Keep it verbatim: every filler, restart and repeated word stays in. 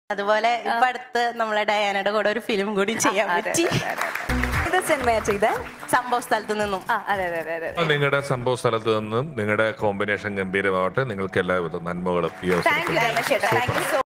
അതുപോലെ ഇപ്പൊ അടുത്ത് നമ്മളെ ഡയാനയുടെ കൂടെ ഒരു ഫിലിം കൂടി ചെയ്യാൻ പറ്റി. ഇത് സിനിമയാ ചെയ്തേ? സംഭവ സ്ഥലത്ത് നിന്നും. ആ അതെ അതെ അതെ അതെ. നിങ്ങളുടെ സംഭവ സ്ഥലത്ത് നിന്നും നിങ്ങളുടെ കോമ്പിനേഷൻ ഗംഭീരമാവട്ടെ. നിങ്ങൾക്ക് എല്ലാവിധ നന്മകളും ഈ അവസരത്തിൽ. താങ്ക് യു രമേശ് ചേട്ടാ. Thank you so